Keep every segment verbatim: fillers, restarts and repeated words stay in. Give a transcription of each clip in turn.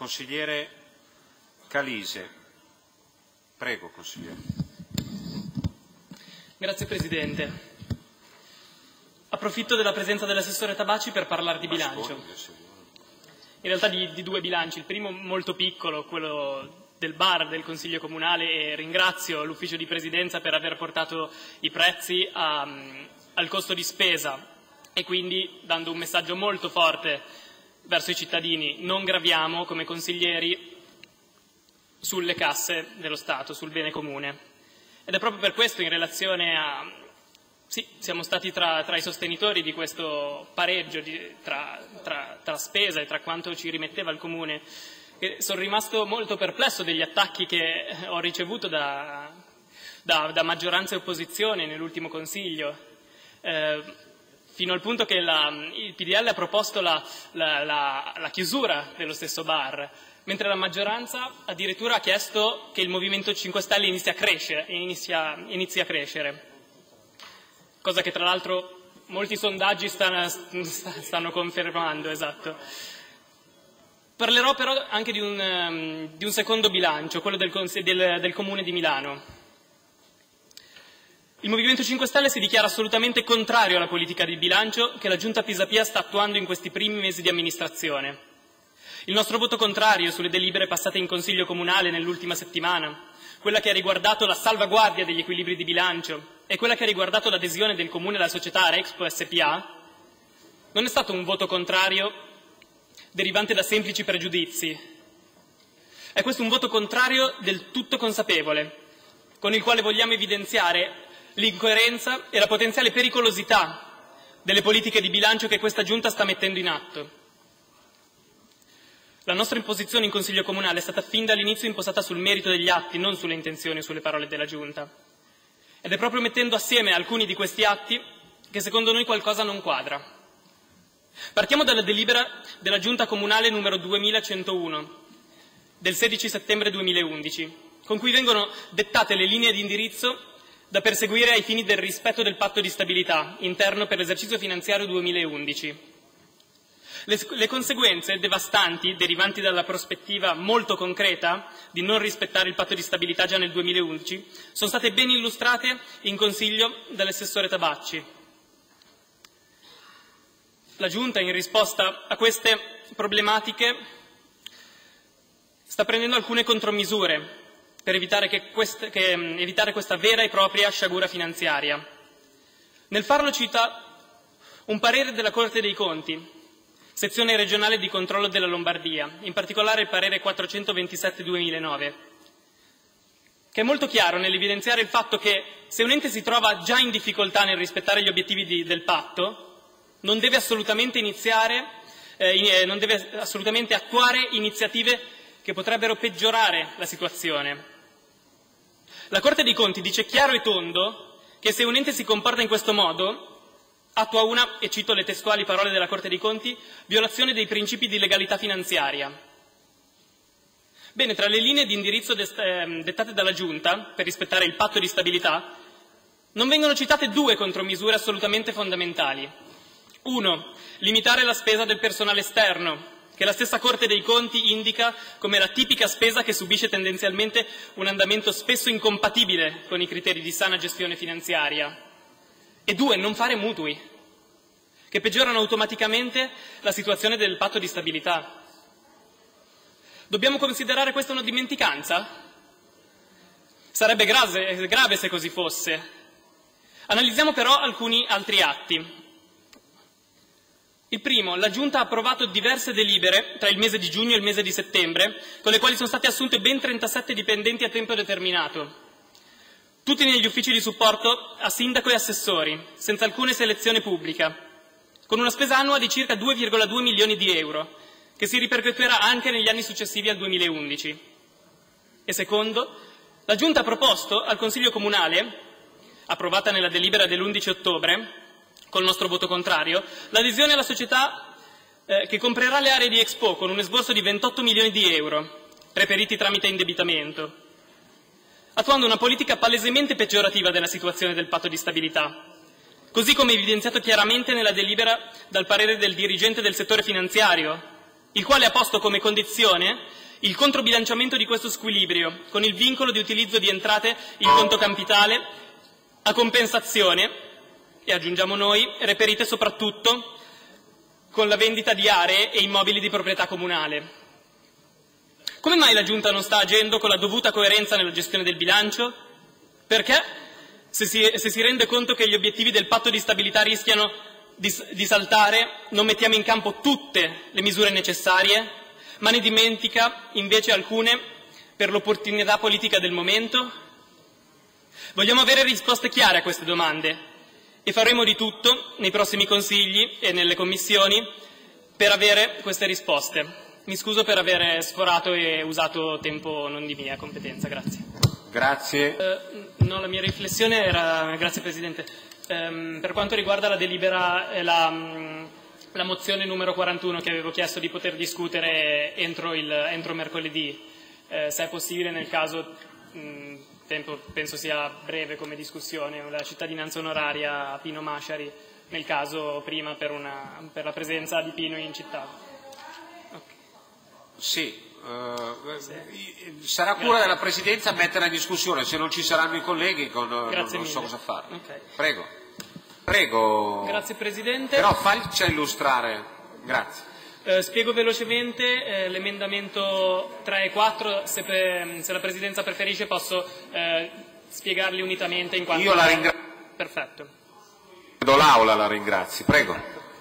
Consigliere Calise. Prego, consigliere. Grazie Presidente. Approfitto della presenza dell'assessore Tabacci per parlare di bilancio. In realtà di, di due bilanci. Il primo molto piccolo, quello del bar del Consiglio Comunale, e ringrazio l'Ufficio di Presidenza per aver portato i prezzi a, al costo di spesa e quindi dando un messaggio molto forte verso i cittadini: non graviamo come consiglieri sulle casse dello Stato, sul bene comune. Ed è proprio per questo, in relazione a... Sì, siamo stati tra, tra i sostenitori di questo pareggio di, tra, tra, tra spesa e tra quanto ci rimetteva il Comune. E sono rimasto molto perplesso degli attacchi che ho ricevuto da, da, da maggioranza e opposizione nell'ultimo Consiglio, eh, fino al punto che la, il P D L ha proposto la, la, la, la chiusura dello stesso bar, mentre la maggioranza addirittura ha chiesto che il Movimento cinque Stelle inizi a crescere, inizia, inizi a crescere. Cosa che tra l'altro molti sondaggi stanno, stanno confermando, esatto. Parlerò però anche di un, um, di un secondo bilancio, quello del, del, del Comune di Milano. Il Movimento cinque Stelle si dichiara assolutamente contrario alla politica di bilancio che la Giunta Pisapia sta attuando in questi primi mesi di amministrazione. Il nostro voto contrario sulle delibere passate in Consiglio Comunale nell'ultima settimana, quella che ha riguardato la salvaguardia degli equilibri di bilancio e quella che ha riguardato l'adesione del Comune alla società Arexpo S P A, non è stato un voto contrario derivante da semplici pregiudizi. È questo un voto contrario del tutto consapevole, con il quale vogliamo evidenziare l'incoerenza e la potenziale pericolosità delle politiche di bilancio che questa Giunta sta mettendo in atto. La nostra imposizione in Consiglio Comunale è stata fin dall'inizio impostata sul merito degli atti, non sulle intenzioni o sulle parole della Giunta. Ed è proprio mettendo assieme alcuni di questi atti che secondo noi qualcosa non quadra. Partiamo dalla delibera della Giunta Comunale numero duemilacentouno del sedici settembre duemilaundici, con cui vengono dettate le linee di indirizzo da perseguire ai fini del rispetto del patto di stabilità interno per l'esercizio finanziario duemilaundici. Le, le conseguenze devastanti derivanti dalla prospettiva molto concreta di non rispettare il patto di stabilità già nel duemilaundici sono state ben illustrate in Consiglio dall'assessore Tabacci. La Giunta, in risposta a queste problematiche, sta prendendo alcune contromisure per evitare, che queste, che, evitare questa vera e propria sciagura finanziaria. Nel farlo cita un parere della Corte dei Conti, sezione regionale di controllo della Lombardia, in particolare il parere quattrocentoventisette duemilanove, che è molto chiaro nell'evidenziare il fatto che se un ente si trova già in difficoltà nel rispettare gli obiettivi di, del patto, non deve assolutamente iniziare, eh, non deve assolutamente attuare iniziative che potrebbero peggiorare la situazione. La Corte dei Conti dice chiaro e tondo che se un ente si comporta in questo modo attua una, e cito le testuali parole della Corte dei Conti, violazione dei principi di legalità finanziaria. Bene, tra le linee di indirizzo dettate dalla Giunta per rispettare il patto di stabilità non vengono citate due contromisure assolutamente fondamentali. Uno, limitare la spesa del personale esterno, che la stessa Corte dei Conti indica come la tipica spesa che subisce tendenzialmente un andamento spesso incompatibile con i criteri di sana gestione finanziaria. E due, non fare mutui, che peggiorano automaticamente la situazione del patto di stabilità. Dobbiamo considerare questa una dimenticanza? Sarebbe grave, grave se così fosse. Analizziamo però alcuni altri atti. Il primo, la Giunta ha approvato diverse delibere tra il mese di giugno e il mese di settembre, con le quali sono state assunte ben trentasette dipendenti a tempo determinato. Tutti negli uffici di supporto a sindaco e assessori, senza alcuna selezione pubblica, con una spesa annua di circa due virgola due milioni di euro, che si ripercuoterà anche negli anni successivi al duemilaundici. E secondo, la Giunta ha proposto al Consiglio Comunale, approvata nella delibera dell'undici ottobre, col nostro voto contrario, l'adesione alla società eh, che comprerà le aree di Expo con un esborso di ventotto milioni di euro, reperiti tramite indebitamento, attuando una politica palesemente peggiorativa della situazione del patto di stabilità, così come evidenziato chiaramente nella delibera dal parere del dirigente del settore finanziario, il quale ha posto come condizione il controbilanciamento di questo squilibrio, con il vincolo di utilizzo di entrate in conto capitale a compensazione, e aggiungiamo noi, reperite soprattutto con la vendita di aree e immobili di proprietà comunale. Come mai la Giunta non sta agendo con la dovuta coerenza nella gestione del bilancio? Perché, se si, se si rende conto che gli obiettivi del patto di stabilità rischiano di, di saltare, non mettiamo in campo tutte le misure necessarie, ma ne dimentica invece alcune per l'opportunità politica del momento? Vogliamo avere risposte chiare a queste domande e faremo di tutto nei prossimi consigli e nelle commissioni per avere queste risposte. Mi scuso per aver sforato e usato tempo non di mia competenza. Grazie. Grazie. Eh, no, la mia riflessione era, grazie Presidente, ehm, per quanto riguarda la delibera e la, mh, la mozione numero quarantuno che avevo chiesto di poter discutere entro, il, entro mercoledì, eh, se è possibile, nel caso, mh, tempo penso sia breve come discussione, la cittadinanza onoraria a Pino Masciari, nel caso prima per, una, per la presenza di Pino in città. Sì, uh, sì. Sarà cura Grazie. della Presidenza mettere in discussione, se non ci saranno i colleghi con, non, non so cosa fare. Okay. Prego. Prego. Grazie Presidente. Però faccia illustrare. Grazie. Eh, spiego velocemente eh, l'emendamento tre e quattro, se, pe, se la Presidenza preferisce posso eh, spiegarli unitamente in quanto... Io la ringrazio. Perfetto. Do l'Aula, la ringrazio. Prego.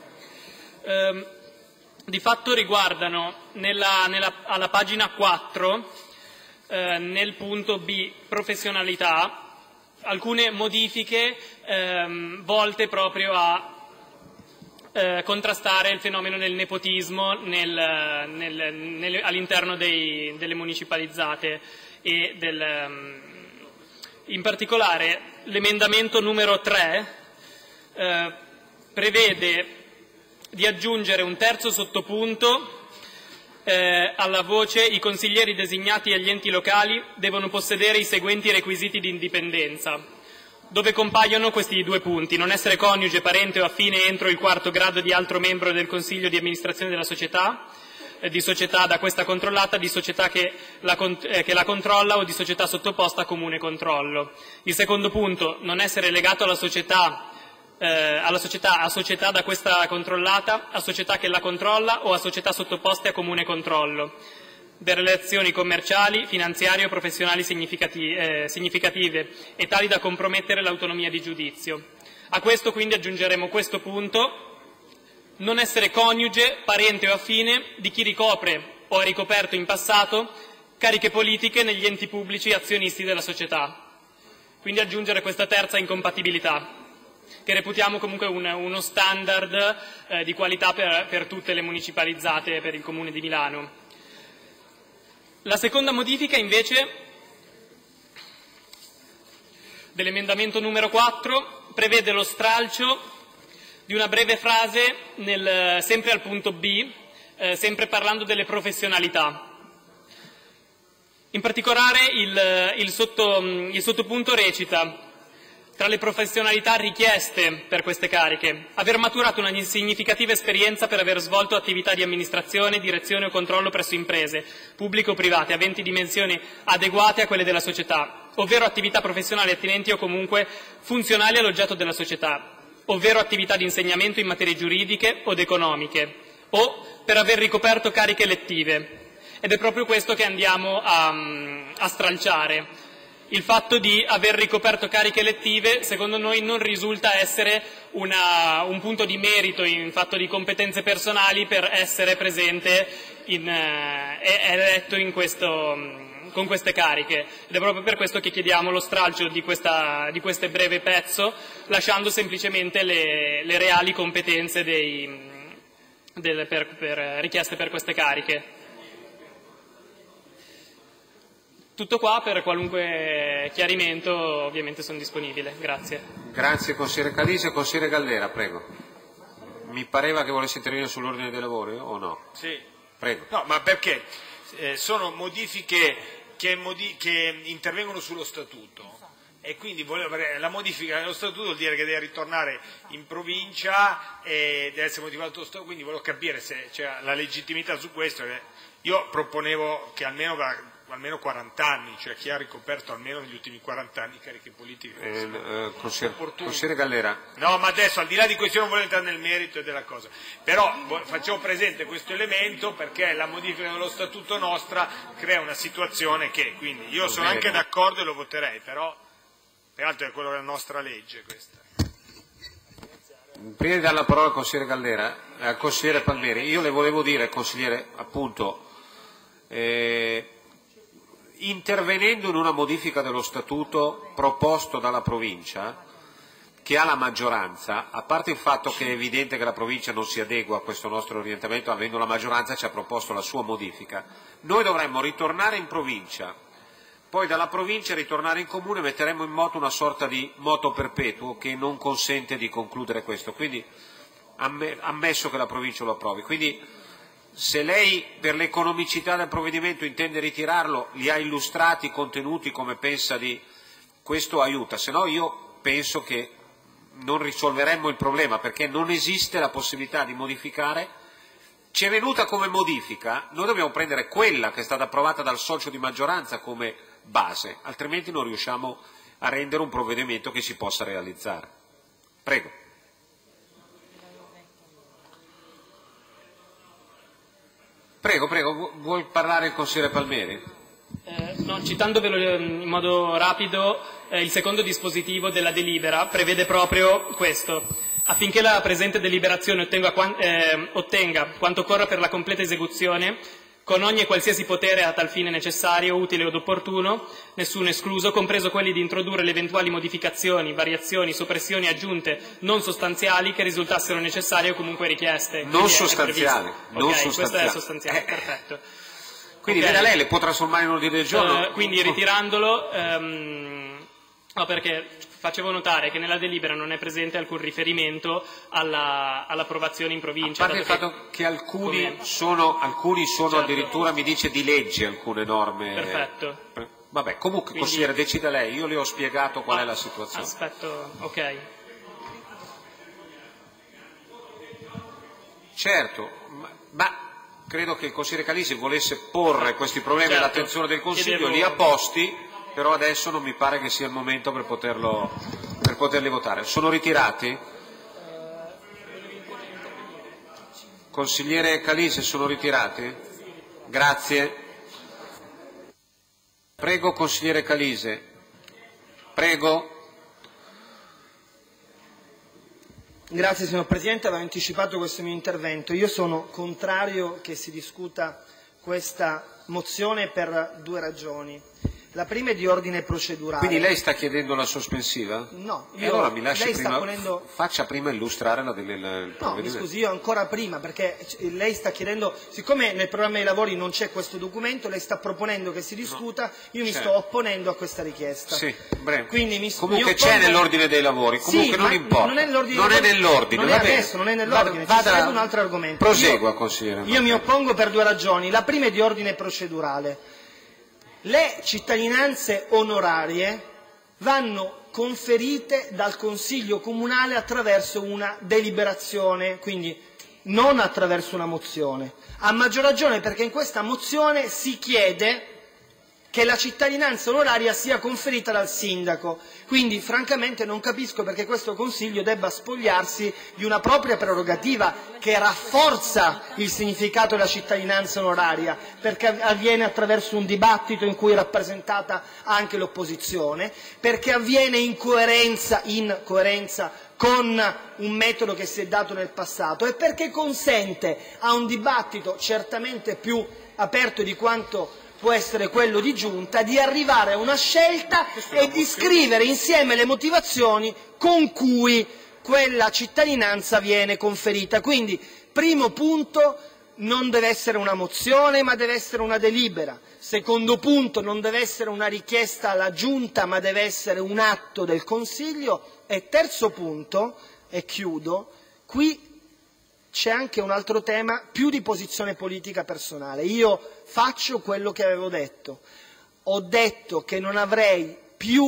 Eh, Di fatto riguardano nella, nella, alla pagina quattro, eh, nel punto B, professionalità, alcune modifiche ehm, volte proprio a eh, contrastare il fenomeno del nepotismo nel, nel, nel, all'interno dei, delle municipalizzate e del, um, in particolare l'emendamento numero tre eh, prevede di aggiungere un terzo sottopunto eh, alla voce i consiglieri designati agli enti locali devono possedere i seguenti requisiti di indipendenza, dove compaiono questi due punti: non essere coniuge, parente o affine entro il quarto grado di altro membro del consiglio di amministrazione della società, eh, di società da questa controllata, di società che la, eh, che la controlla o di società sottoposta a comune controllo. Il secondo punto, non essere legato alla società Eh, alla società, a società da questa controllata, a società che la controlla o a società sottoposte a comune controllo, per relazioni commerciali, finanziarie o professionali significati, eh, significative e tali da compromettere l'autonomia di giudizio. A questo quindi aggiungeremo questo punto: non essere coniuge, parente o affine di chi ricopre o ha ricoperto in passato cariche politiche negli enti pubblici azionisti della società. Quindi aggiungere questa terza incompatibilità, che reputiamo comunque un, uno standard eh, di qualità per, per tutte le municipalizzate per il Comune di Milano. La seconda modifica invece dell'emendamento numero quattro prevede lo stralcio di una breve frase nel, sempre al punto B, eh, sempre parlando delle professionalità. In particolare il, il, sotto, il sottopunto recita: tra le professionalità richieste per queste cariche, aver maturato una significativa esperienza per aver svolto attività di amministrazione, direzione o controllo presso imprese, pubbliche o private, aventi dimensioni adeguate a quelle della società, ovvero attività professionali attinenti o comunque funzionali all'oggetto della società, ovvero attività di insegnamento in materie giuridiche od economiche, o per aver ricoperto cariche elettive. Ed è proprio questo che andiamo a, a stralciare. Il fatto di aver ricoperto cariche elettive, secondo noi, non risulta essere una, un punto di merito in fatto di competenze personali per essere presente in, eh, eletto in questo, con queste cariche. Ed è proprio per questo che chiediamo lo stralcio di, questa, di questo breve pezzo, lasciando semplicemente le, le reali competenze dei, del, per, per, richieste per queste cariche. Tutto qua, per qualunque chiarimento ovviamente sono disponibile. Grazie. Grazie consigliere Calise. Consigliere Gallera, prego. Mi pareva che volesse intervenire sull'ordine dei lavori o no? Sì. Prego. No, ma perché eh, sono modifiche che, modi che intervengono sullo statuto. e quindi la modifica dello statuto vuol dire che deve ritornare in provincia e deve essere motivato, quindi volevo capire se c'è la legittimità su questo. Io proponevo che almeno, almeno quaranta anni, cioè chi ha ricoperto almeno negli ultimi quaranta anni cariche politiche. Eh, eh, consigliere, consigliere Gallera. No, ma adesso al di là di questo io non voglio entrare nel merito della cosa, però facciamo presente questo elemento perché la modifica dello statuto nostra crea una situazione che, quindi io sono anche d'accordo e lo voterei, però peraltro è quello della nostra legge questa. Prima di dare la parola al consigliere Gallera, al consigliere Palmieri, io le volevo dire, consigliere, appunto, eh, intervenendo in una modifica dello statuto proposto dalla provincia, che ha la maggioranza, a parte il fatto che è evidente che la provincia non si adegua a questo nostro orientamento, avendo la maggioranza ci ha proposto la sua modifica, noi dovremmo ritornare in provincia, poi dalla provincia ritornare in comune, metteremo in moto una sorta di moto perpetuo che non consente di concludere questo, quindi ammesso che la provincia lo approvi. Quindi se lei per l'economicità del provvedimento intende ritirarlo, li ha illustrati i contenuti come pensa di questo aiuta, se no io penso che non risolveremmo il problema perché non esiste la possibilità di modificare. Ci è venuta come modifica, noi dobbiamo prendere quella che è stata approvata dal socio di maggioranza come base, altrimenti non riusciamo a rendere un provvedimento che si possa realizzare. Prego. Prego, prego, vuol parlare il consigliere Palmieri? Eh, no, citandovelo in modo rapido, eh, il secondo dispositivo della delibera prevede proprio questo. Affinché la presente deliberazione ottenga, eh, ottenga quanto occorra per la completa esecuzione, con ogni e qualsiasi potere a tal fine necessario, utile od opportuno, nessuno escluso, compreso quelli di introdurre le eventuali modificazioni, variazioni, soppressioni, aggiunte non sostanziali che risultassero necessarie o comunque richieste. Non sostanziali. Non ok, sostanziali. questo è sostanziale, Eh. perfetto. Quindi okay. veda lei, le può trasformare in ordine del giorno? Uh, quindi ritirandolo, um, no, perché facevo notare che nella delibera non è presente alcun riferimento alla, all'approvazione in provincia. A parte il fatto che, che alcuni come... sono, alcuni sono certo. addirittura, mi dice, di legge alcune norme. Perfetto. Vabbè, comunque, Quindi... consigliere, decida lei, io le ho spiegato qual ah, è la situazione. Aspetto, ok. Certo, ma, ma credo che il consigliere Calisi volesse porre questi problemi certo. all'attenzione del Consiglio, Chiedevo... li ha posti, però adesso non mi pare che sia il momento per, poterlo, per poterli votare. Sono ritirati? Consigliere Calisi, sono ritirati? Grazie. Prego, consigliere Calise. Prego. Grazie signor Presidente, avevo anticipato questo mio intervento. Io sono contrario che si discuta questa mozione per due ragioni. La prima è di ordine procedurale. Quindi lei sta chiedendo la sospensiva? No, io, e allora mi lasci lei prima, sta ponendo... faccia prima illustrare la del il No, mi scusi, io ancora prima, perché lei sta chiedendo, siccome nel programma dei lavori non c'è questo documento, lei sta proponendo che si discuta, no, io mi certo. sto opponendo a questa richiesta. Sì, breve. Quindi mi, comunque mi oppongo... c'è nell'ordine dei lavori, comunque sì, non importa. Non è nell'ordine. Non è nell'ordine, non è adesso, non è nell'ordine, ci sarebbe un altro argomento. Prosegua, consigliere. Io mi oppongo per due ragioni. La prima è di ordine procedurale. Le cittadinanze onorarie vanno conferite dal Consiglio Comunale attraverso una deliberazione, quindi non attraverso una mozione. A maggior ragione perché in questa mozione si chiede che la cittadinanza onoraria sia conferita dal sindaco. Quindi francamente non capisco perché questo Consiglio debba spogliarsi di una propria prerogativa che rafforza il significato della cittadinanza onoraria, perché avviene attraverso un dibattito in cui è rappresentata anche l'opposizione, perché avviene in coerenza, in coerenza con un metodo che si è dato nel passato e perché consente a un dibattito certamente più aperto di quanto può essere quello di giunta, di arrivare a una scelta e di scrivere insieme le motivazioni con cui quella cittadinanza viene conferita. Quindi, primo punto, non deve essere una mozione ma deve essere una delibera. Secondo punto, non deve essere una richiesta alla Giunta ma deve essere un atto del Consiglio. E terzo punto, e chiudo, qui c'è anche un altro tema più di posizione politica personale. Io faccio quello che avevo detto. Ho detto che non avrei più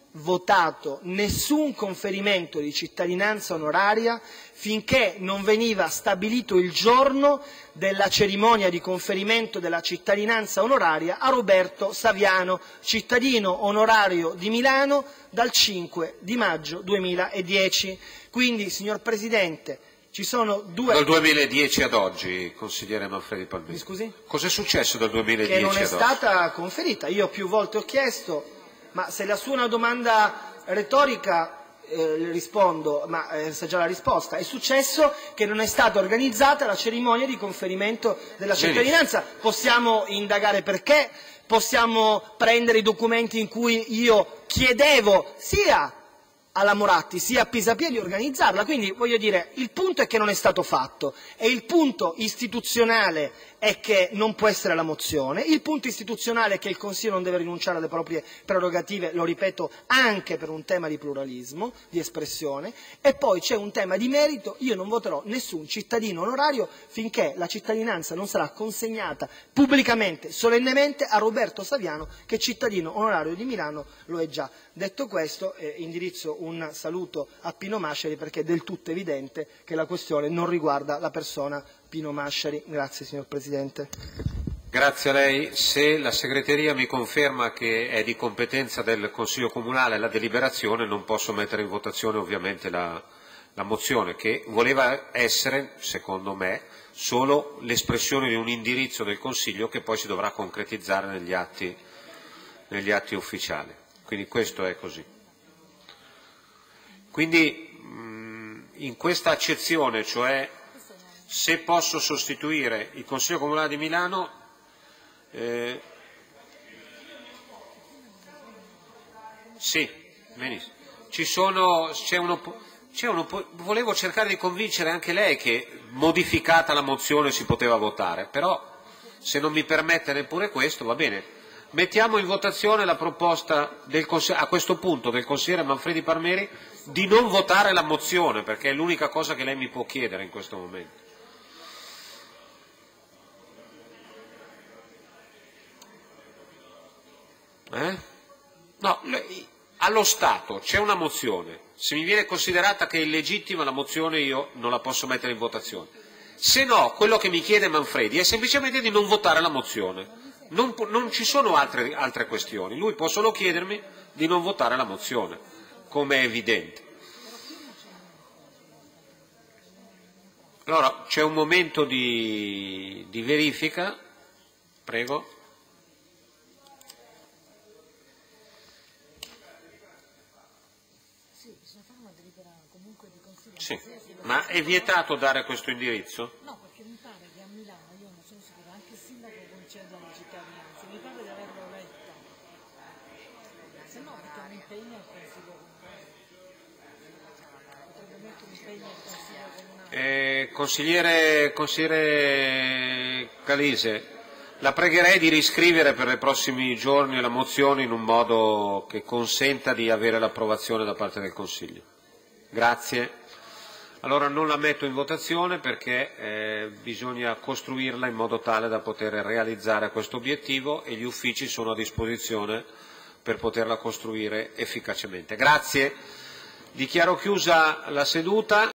votato nessun conferimento di cittadinanza onoraria finché non veniva stabilito il giorno della cerimonia di conferimento della cittadinanza onoraria a Roberto Saviano, cittadino onorario di Milano dal cinque di maggio duemiladieci. Quindi, signor Presidente, ci sono due... Dal duemiladieci ad oggi, consigliere Manfredi Palmeri. Mi scusi? Cos'è successo dal duemiladieci Che non è ad oggi? stata conferita. Io più volte ho chiesto, ma se la sua è una domanda retorica, eh, le rispondo, ma eh, sa già la risposta. È successo che non è stata organizzata la cerimonia di conferimento della cittadinanza. Possiamo indagare perché, possiamo prendere i documenti in cui io chiedevo sia alla Moratti sia a Pisapia di organizzarla. Quindi, voglio dire, il punto è che non è stato fatto e il punto istituzionale è che non può essere la mozione, il punto istituzionale è che il Consiglio non deve rinunciare alle proprie prerogative, lo ripeto, anche per un tema di pluralismo, di espressione, e poi c'è un tema di merito. Io non voterò nessun cittadino onorario finché la cittadinanza non sarà consegnata pubblicamente, solennemente a Roberto Saviano, che cittadino onorario di Milano lo è già. Detto questo, eh, indirizzo un saluto a Pino Masciari, perché è del tutto evidente che la questione non riguarda la persona Pino Masciari. Grazie, signor Presidente. Grazie a lei. Se la segreteria mi conferma che è di competenza del Consiglio Comunale la deliberazione, non posso mettere in votazione ovviamente la, la mozione, che voleva essere, secondo me, solo l'espressione di un indirizzo del Consiglio che poi si dovrà concretizzare negli atti, negli atti ufficiali. Quindi questo è così. Quindi in questa accezione, cioè se posso sostituire il Consiglio Comunale di Milano, eh, sì, benissimo. Ci sono, c'è uno, c'è uno, volevo cercare di convincere anche lei che modificata la mozione si poteva votare, però se non mi permette neppure questo, va bene. Mettiamo in votazione la proposta del, a questo punto del consigliere Manfredi Palmeri di non votare la mozione, perché è l'unica cosa che lei mi può chiedere in questo momento. Eh? No, allo Stato c'è una mozione, se mi viene considerata che è illegittima la mozione io non la posso mettere in votazione, se no quello che mi chiede Manfredi è semplicemente di non votare la mozione. Non, non ci sono altre, altre questioni, lui può solo chiedermi di non votare la mozione, come è evidente. Allora c'è un momento di, di verifica, prego. Sì, ma è vietato dare questo indirizzo? No, perché mi pare che a Milano, io non sono sicura, anche il sindaco concede la cittadinanza, mi pare di averlo letto, se no perché un impegno al Consiglio Comunale, potrebbe mettere un impegno al Consiglio Comunale. Eh, consigliere, consigliere Calise, la pregherei di riscrivere per i prossimi giorni la mozione in un modo che consenta di avere l'approvazione da parte del Consiglio. Grazie. Allora non la metto in votazione perché eh, bisogna costruirla in modo tale da poter realizzare questo obiettivo e gli uffici sono a disposizione per poterla costruire efficacemente. Grazie. Dichiaro chiusa la seduta.